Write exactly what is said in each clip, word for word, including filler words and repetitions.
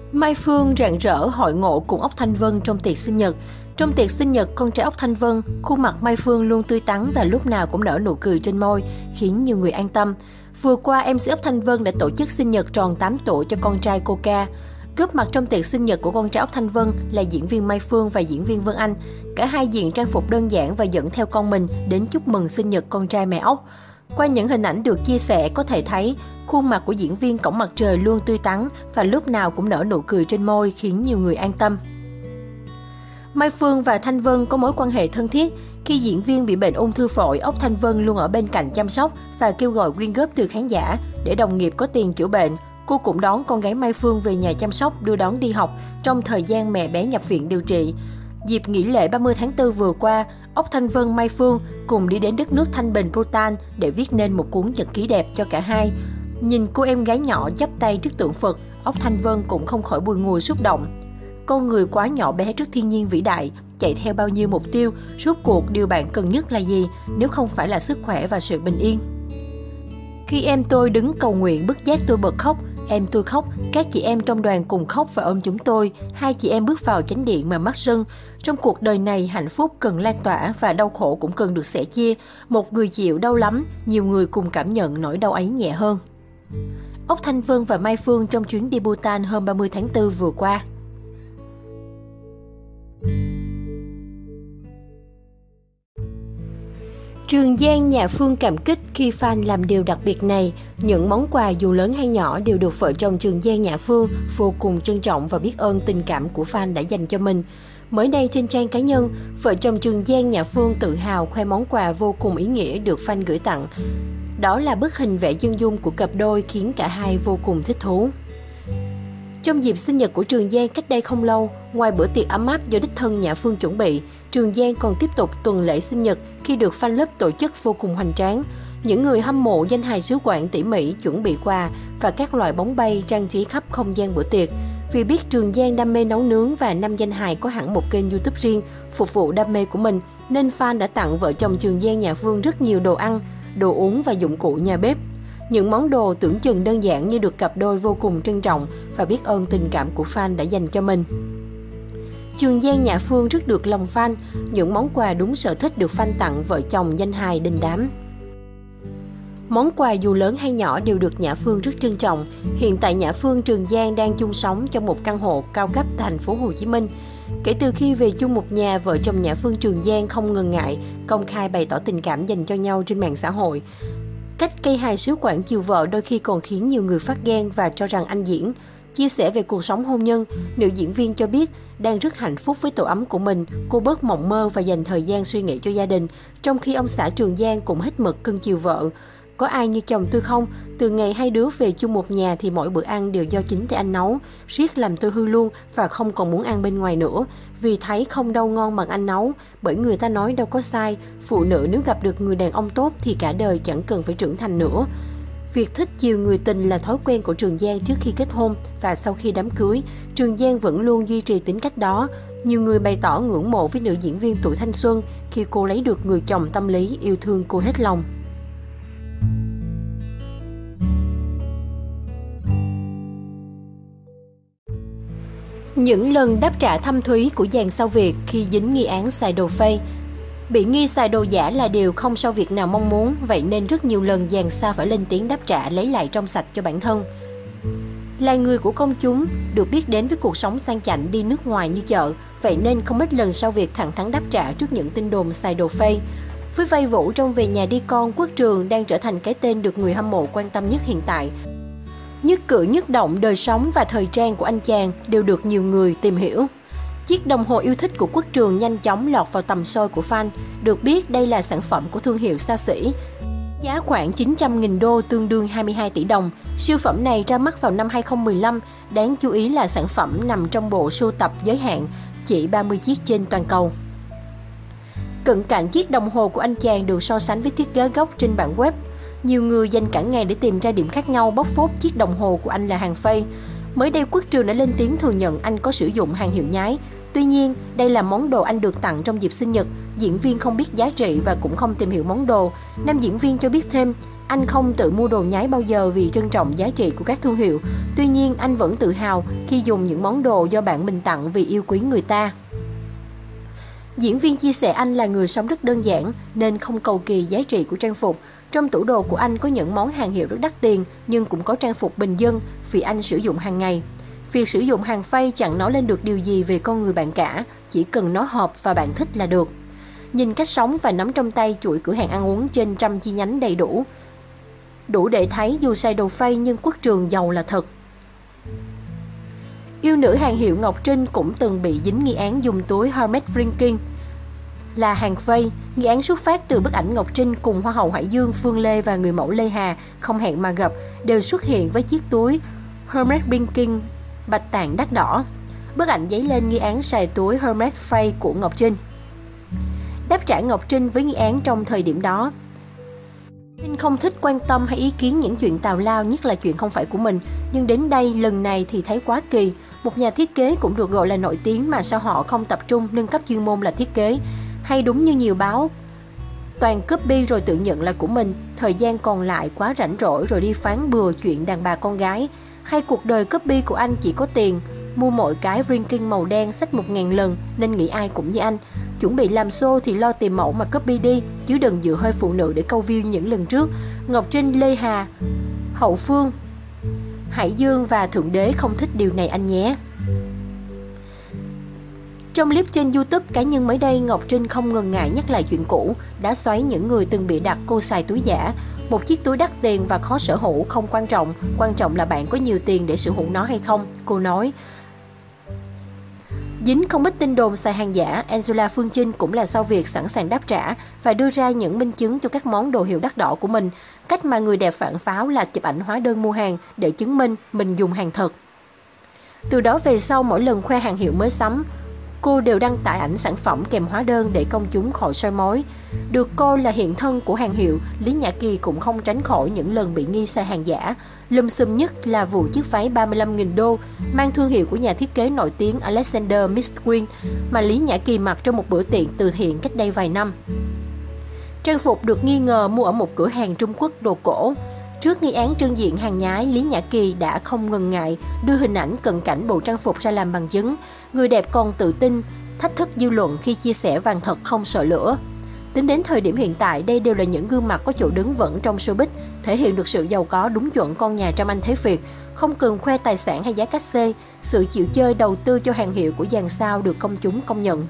Mai Phương rạng rỡ hội ngộ cùng Ốc Thanh Vân trong tiệc sinh nhật. Trong tiệc sinh nhật con trai Ốc Thanh Vân, khuôn mặt Mai Phương luôn tươi tắn và lúc nào cũng nở nụ cười trên môi, khiến nhiều người an tâm. Vừa qua, em xê Ốc Thanh Vân đã tổ chức sinh nhật tròn tám tuổi cho con trai cô Ca. Góp mặt trong tiệc sinh nhật của con trai Ốc Thanh Vân là diễn viên Mai Phương và diễn viên Vân Anh. Cả hai diện trang phục đơn giản và dẫn theo con mình đến chúc mừng sinh nhật con trai mẹ Ốc. Qua những hình ảnh được chia sẻ có thể thấy, khuôn mặt của diễn viên Cổng Mặt Trời luôn tươi tắn và lúc nào cũng nở nụ cười trên môi, khiến nhiều người an tâm. Mai Phương và Thanh Vân có mối quan hệ thân thiết. Khi diễn viên bị bệnh ung thư phổi, Ốc Thanh Vân luôn ở bên cạnh chăm sóc và kêu gọi quyên góp từ khán giả để đồng nghiệp có tiền chữa bệnh. Cô cũng đón con gái Mai Phương về nhà chăm sóc, đưa đón đi học trong thời gian mẹ bé nhập viện điều trị. Dịp nghỉ lễ ba mươi tháng tư vừa qua, Ốc Thanh Vân, Mai Phương cùng đi đến đất nước Thanh Bình, Bhutan để viết nên một cuốn nhật ký đẹp cho cả hai. Nhìn cô em gái nhỏ chắp tay trước tượng Phật, Ốc Thanh Vân cũng không khỏi bùi ngùi xúc động. Con người quá nhỏ bé trước thiên nhiên vĩ đại, chạy theo bao nhiêu mục tiêu, rốt cuộc điều bạn cần nhất là gì nếu không phải là sức khỏe và sự bình yên. Khi em tôi đứng cầu nguyện bất giác tôi bật khóc, em tôi khóc, các chị em trong đoàn cùng khóc và ôm chúng tôi. Hai chị em bước vào chánh điện mà mắt sưng. Trong cuộc đời này, hạnh phúc cần lan tỏa và đau khổ cũng cần được sẻ chia. Một người chịu đau lắm, nhiều người cùng cảm nhận nỗi đau ấy nhẹ hơn. Ốc Thanh Vân và Mai Phương trong chuyến đi Bhutan hôm ba mươi tháng tư vừa qua. Trường Giang nhà Phương cảm kích khi fan làm điều đặc biệt này. Những món quà dù lớn hay nhỏ đều được vợ chồng Trường Giang nhà Phương vô cùng trân trọng và biết ơn tình cảm của fan đã dành cho mình. Mới đây trên trang cá nhân, vợ chồng Trường Giang nhà Phương tự hào khoe món quà vô cùng ý nghĩa được fan gửi tặng. Đó là bức hình vẽ chân dung của cặp đôi khiến cả hai vô cùng thích thú. Trong dịp sinh nhật của Trường Giang cách đây không lâu, ngoài bữa tiệc ấm áp do đích thân nhà Phương chuẩn bị, Trường Giang còn tiếp tục tuần lễ sinh nhật khi được fan lớp tổ chức vô cùng hoành tráng. Những người hâm mộ danh hài xứ Quảng tỉ mỉ chuẩn bị quà và các loại bóng bay trang trí khắp không gian bữa tiệc. Vì biết Trường Giang đam mê nấu nướng và năm danh hài có hẳn một kênh YouTube riêng phục vụ đam mê của mình, nên fan đã tặng vợ chồng Trường Giang nhà Phương rất nhiều đồ ăn, đồ uống và dụng cụ nhà bếp. Những món đồ tưởng chừng đơn giản như được cặp đôi vô cùng trân trọng và biết ơn tình cảm của fan đã dành cho mình. Trường Giang nhà Phương rất được lòng fan, những món quà đúng sở thích được fan tặng vợ chồng danh hài đình đám. Món quà dù lớn hay nhỏ đều được Nhã Phương rất trân trọng. Hiện tại Nhã Phương Trường Giang đang chung sống trong một căn hộ cao cấp tại thành phố Hồ Chí Minh. Kể từ khi về chung một nhà, vợ chồng Nhã Phương Trường Giang không ngần ngại công khai bày tỏ tình cảm dành cho nhau trên mạng xã hội. Cách cây hài xứ Quảng chiều vợ đôi khi còn khiến nhiều người phát ghen và cho rằng anh diễn. Chia sẻ về cuộc sống hôn nhân, nữ diễn viên cho biết đang rất hạnh phúc với tổ ấm của mình, cô bớt mộng mơ và dành thời gian suy nghĩ cho gia đình, trong khi ông xã Trường Giang cũng hết mực cưng chiều vợ. Có ai như chồng tôi không? Từ ngày hai đứa về chung một nhà thì mỗi bữa ăn đều do chính tay anh nấu, riết làm tôi hư luôn và không còn muốn ăn bên ngoài nữa, vì thấy không đâu ngon bằng anh nấu. Bởi người ta nói đâu có sai, phụ nữ nếu gặp được người đàn ông tốt thì cả đời chẳng cần phải trưởng thành nữa. Việc thích chiều người tình là thói quen của Trường Giang trước khi kết hôn và sau khi đám cưới, Trường Giang vẫn luôn duy trì tính cách đó. Nhiều người bày tỏ ngưỡng mộ với nữ diễn viên tuổi thanh xuân khi cô lấy được người chồng tâm lý yêu thương cô hết lòng. Những lần đáp trả thâm thúy của dàn sao Việt khi dính nghi án xài đồ fake. Bị nghi xài đồ giả là điều không sao Việt nào mong muốn, vậy nên rất nhiều lần dàn sao phải lên tiếng đáp trả lấy lại trong sạch cho bản thân. Là người của công chúng, được biết đến với cuộc sống sang chảnh đi nước ngoài như chợ, vậy nên không ít lần sao Việt thẳng thắn đáp trả trước những tin đồn xài đồ fake. Với vai Vũ trong Về Nhà Đi Con, Quốc Trường đang trở thành cái tên được người hâm mộ quan tâm nhất hiện tại. Nhất cử nhất động, đời sống và thời trang của anh chàng đều được nhiều người tìm hiểu. Chiếc đồng hồ yêu thích của Quốc Trường nhanh chóng lọt vào tầm soi của fan. Được biết đây là sản phẩm của thương hiệu xa xỉ. Giá khoảng chín trăm nghìn đô tương đương hai mươi hai tỷ đồng. Siêu phẩm này ra mắt vào năm hai không một lăm. Đáng chú ý là sản phẩm nằm trong bộ sưu tập giới hạn, chỉ ba mươi chiếc trên toàn cầu. Cận cảnh chiếc đồng hồ của anh chàng được so sánh với thiết kế gốc trên bản web. Nhiều người dành cả ngày để tìm ra điểm khác nhau bóc phốt chiếc đồng hồ của anh là hàng fake. Mới đây Quốc Trường đã lên tiếng thừa nhận anh có sử dụng hàng hiệu nhái. Tuy nhiên, đây là món đồ anh được tặng trong dịp sinh nhật. Diễn viên không biết giá trị và cũng không tìm hiểu món đồ. Nam diễn viên cho biết thêm, Anh không tự mua đồ nhái bao giờ vì trân trọng giá trị của các thương hiệu. Tuy nhiên, anh vẫn tự hào khi dùng những món đồ do bạn mình tặng vì yêu quý người ta. Diễn viên chia sẻ anh là người sống rất đơn giản nên không cầu kỳ giá trị của trang phục. Trong tủ đồ của anh có những món hàng hiệu rất đắt tiền nhưng cũng có trang phục bình dân vì anh sử dụng hàng ngày. Việc sử dụng hàng phay chẳng nói lên được điều gì về con người bạn cả, chỉ cần nó hợp và bạn thích là được. Nhìn cách sống và nắm trong tay chuỗi cửa hàng ăn uống trên trăm chi nhánh đầy đủ. Đủ để thấy dù xài đồ phay nhưng Quốc Trường giàu là thật. Yêu nữ hàng hiệu Ngọc Trinh cũng từng bị dính nghi án dùng túi Hermes Brinking là hàng phay. Nghi án xuất phát từ bức ảnh Ngọc Trinh cùng Hoa hậu Hải Dương Phương Lê và người mẫu Lê Hà không hẹn mà gặp đều xuất hiện với chiếc túi Hermes Brinking bạch tạng đắt đỏ. Bức ảnh dấy lên nghi án xài túi Hermes phay của Ngọc Trinh. Đáp trả Ngọc Trinh với nghi án trong thời điểm đó: Trinh không thích quan tâm hay ý kiến những chuyện tào lao, nhất là chuyện không phải của mình. Nhưng đến đây lần này thì thấy quá kỳ. Một nhà thiết kế cũng được gọi là nổi tiếng mà sao họ không tập trung nâng cấp chuyên môn là thiết kế? Hay đúng như nhiều báo toàn copy rồi tự nhận là của mình, thời gian còn lại quá rảnh rỗi rồi đi phán bừa chuyện đàn bà con gái? Hay cuộc đời copy của anh chỉ có tiền, mua mỗi cái Brinking màu đen xách một ngàn lần nên nghĩ ai cũng như anh? Chuẩn bị làm show thì lo tìm mẫu mà copy đi, chứ đừng dựa hơi phụ nữ để câu view những lần trước. Ngọc Trinh, Lê Hà, Hậu Phương, Hải Dương và Thượng Đế không thích điều này anh nhé. Trong clip trên YouTube cá nhân mới đây, Ngọc Trinh không ngần ngại nhắc lại chuyện cũ, đã xoáy những người từng bị đặt cô xài túi giả. Một chiếc túi đắt tiền và khó sở hữu không quan trọng, quan trọng là bạn có nhiều tiền để sở hữu nó hay không, cô nói. Dính không ít tin đồn xài hàng giả, Angela Phương Trinh cũng là sau việc sẵn sàng đáp trả và đưa ra những minh chứng cho các món đồ hiệu đắt đỏ của mình. Cách mà người đẹp phản pháo là chụp ảnh hóa đơn mua hàng để chứng minh mình dùng hàng thật. Từ đó về sau, mỗi lần khoe hàng hiệu mới sắm, cô đều đăng tải ảnh sản phẩm kèm hóa đơn để công chúng khỏi soi mói. Được coi là hiện thân của hàng hiệu, Lý Nhã Kỳ cũng không tránh khỏi những lần bị nghi xài hàng giả. Lùm xùm nhất là vụ chiếc váy ba mươi lăm nghìn đô mang thương hiệu của nhà thiết kế nổi tiếng Alexander McQueen mà Lý Nhã Kỳ mặc trong một bữa tiệc từ thiện cách đây vài năm. Trang phục được nghi ngờ mua ở một cửa hàng Trung Quốc đồ cổ. Trước nghi án trưng diện hàng nhái, Lý Nhã Kỳ đã không ngần ngại đưa hình ảnh cận cảnh bộ trang phục ra làm bằng chứng. Người đẹp còn tự tin, thách thức dư luận khi chia sẻ vàng thật không sợ lửa. Tính đến thời điểm hiện tại, đây đều là những gương mặt có chỗ đứng vững trong showbiz, thể hiện được sự giàu có đúng chuẩn con nhà Trâm Anh Thế Việt, không cần khoe tài sản hay giá cát xê, sự chịu chơi đầu tư cho hàng hiệu của dàn sao được công chúng công nhận.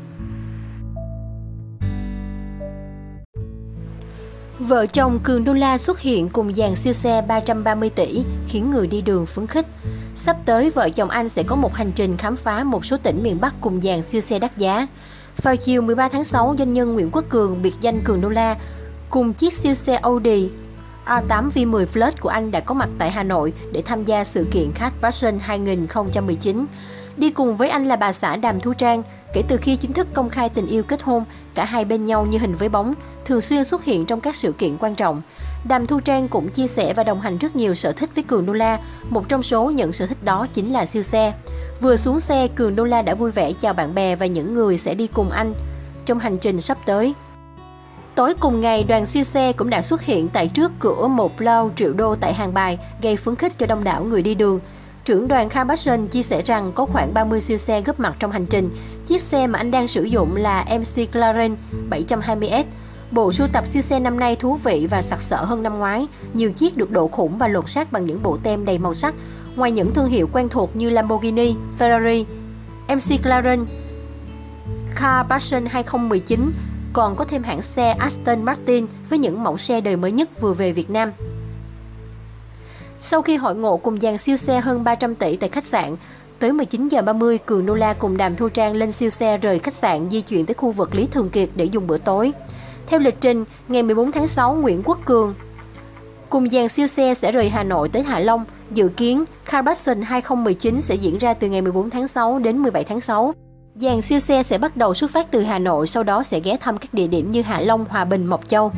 Vợ chồng Cường Đô La xuất hiện cùng dàn siêu xe ba trăm ba mươi tỷ, khiến người đi đường phấn khích. Sắp tới, vợ chồng anh sẽ có một hành trình khám phá một số tỉnh miền Bắc cùng dàn siêu xe đắt giá. Vào chiều mười ba tháng sáu, doanh nhân Nguyễn Quốc Cường, biệt danh Cường Đô La, cùng chiếc siêu xe Audi A tám V mười Plus của anh đã có mặt tại Hà Nội để tham gia sự kiện Car Passion hai không một chín. Đi cùng với anh là bà xã Đàm Thu Trang. Kể từ khi chính thức công khai tình yêu kết hôn, cả hai bên nhau như hình với bóng, thường xuyên xuất hiện trong các sự kiện quan trọng. Đàm Thu Trang cũng chia sẻ và đồng hành rất nhiều sở thích với Cường Đô La. Một trong số những sở thích đó chính là siêu xe. Vừa xuống xe, Cường Đô La đã vui vẻ chào bạn bè và những người sẽ đi cùng anh trong hành trình sắp tới. Tối cùng ngày, đoàn siêu xe cũng đã xuất hiện tại trước cửa một lô triệu đô tại Hàng Bài, gây phấn khích cho đông đảo người đi đường. Trưởng đoàn Car Passion chia sẻ rằng có khoảng ba mươi siêu xe góp mặt trong hành trình. Chiếc xe mà anh đang sử dụng là em xê McLaren bảy trăm hai mươi S. Bộ sưu tập siêu xe năm nay thú vị và sặc sỡ hơn năm ngoái. Nhiều chiếc được độ khủng và lột xác bằng những bộ tem đầy màu sắc. Ngoài những thương hiệu quen thuộc như Lamborghini, Ferrari, em xê McLaren, Car Passion hai không một chín còn có thêm hãng xe Aston Martin với những mẫu xe đời mới nhất vừa về Việt Nam. Sau khi hội ngộ cùng dàn siêu xe hơn ba trăm tỷ tại khách sạn, tới mười chín giờ ba mươi, Cường Đô La cùng Đàm Thu Trang lên siêu xe rời khách sạn di chuyển tới khu vực Lý Thường Kiệt để dùng bữa tối. Theo lịch trình, ngày mười bốn tháng sáu, Nguyễn Quốc Cường cùng dàn siêu xe sẽ rời Hà Nội tới Hạ Long. Dự kiến, Car Passion hai không một chín sẽ diễn ra từ ngày mười bốn tháng sáu đến mười bảy tháng sáu. Dàn siêu xe sẽ bắt đầu xuất phát từ Hà Nội, sau đó sẽ ghé thăm các địa điểm như Hạ Long, Hòa Bình, Mộc Châu.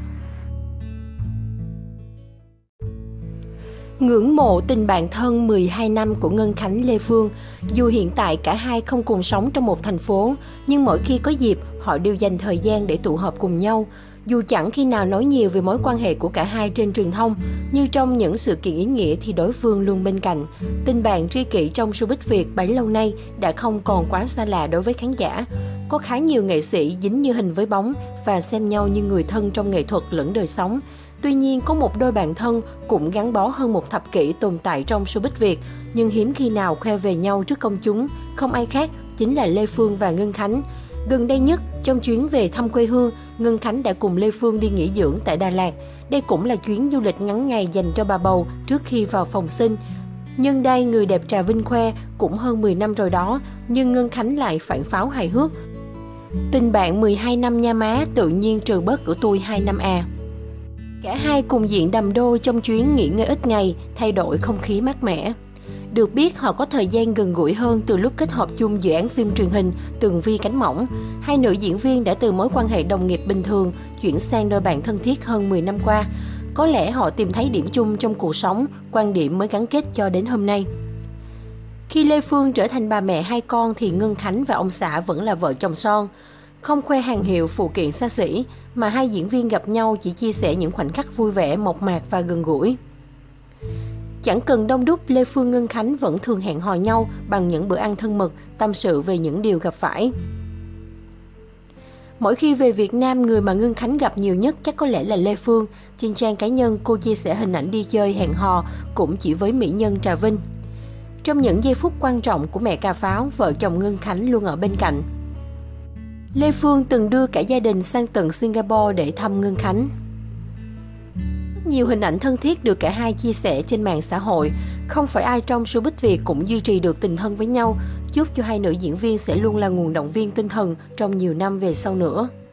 Ngưỡng mộ tình bạn thân mười hai năm của Ngân Khánh Lê Phương. Dù hiện tại cả hai không cùng sống trong một thành phố, nhưng mỗi khi có dịp, họ đều dành thời gian để tụ họp cùng nhau. Dù chẳng khi nào nói nhiều về mối quan hệ của cả hai trên truyền thông, như trong những sự kiện ý nghĩa thì đối phương luôn bên cạnh. Tình bạn tri kỷ trong showbiz Việt bấy lâu nay đã không còn quá xa lạ đối với khán giả. Có khá nhiều nghệ sĩ dính như hình với bóng và xem nhau như người thân trong nghệ thuật lẫn đời sống. Tuy nhiên, có một đôi bạn thân cũng gắn bó hơn một thập kỷ tồn tại trong showbiz Việt, nhưng hiếm khi nào khoe về nhau trước công chúng, không ai khác chính là Lê Phương và Ngân Khánh. Gần đây nhất, trong chuyến về thăm quê hương, Ngân Khánh đã cùng Lê Phương đi nghỉ dưỡng tại Đà Lạt. Đây cũng là chuyến du lịch ngắn ngày dành cho bà bầu trước khi vào phòng sinh. Nhân đây, người đẹp Trà Vinh khoe cũng hơn mười năm rồi đó, nhưng Ngân Khánh lại phản pháo hài hước. Tình bạn mười hai năm nha má, tự nhiên trừ bớt của tôi hai năm à. Cả hai cùng diện đầm đôi trong chuyến nghỉ ngơi ít ngày, thay đổi không khí mát mẻ. Được biết, họ có thời gian gần gũi hơn từ lúc kết hợp chung dự án phim truyền hình Tường Vi Cánh Mỏng. Hai nữ diễn viên đã từ mối quan hệ đồng nghiệp bình thường chuyển sang đôi bạn thân thiết hơn mười năm qua. Có lẽ họ tìm thấy điểm chung trong cuộc sống, quan điểm mới gắn kết cho đến hôm nay. Khi Lê Phương trở thành bà mẹ hai con thì Ngân Khánh và ông xã vẫn là vợ chồng son. Không khoe hàng hiệu phụ kiện xa xỉ, mà hai diễn viên gặp nhau chỉ chia sẻ những khoảnh khắc vui vẻ, mộc mạc và gần gũi. Chẳng cần đông đúc, Lê Phương Ngân Khánh vẫn thường hẹn hò nhau bằng những bữa ăn thân mật, tâm sự về những điều gặp phải. Mỗi khi về Việt Nam, người mà Ngân Khánh gặp nhiều nhất chắc có lẽ là Lê Phương. Trên trang cá nhân, cô chia sẻ hình ảnh đi chơi hẹn hò cũng chỉ với mỹ nhân Trà Vinh. Trong những giây phút quan trọng của mẹ cà pháo, vợ chồng Ngân Khánh luôn ở bên cạnh. Lê Phương từng đưa cả gia đình sang tận Singapore để thăm Ngân Khánh. Nhiều hình ảnh thân thiết được cả hai chia sẻ trên mạng xã hội. Không phải ai trong showbiz Việt cũng duy trì được tình thân với nhau. Chúc cho hai nữ diễn viên sẽ luôn là nguồn động viên tinh thần trong nhiều năm về sau nữa.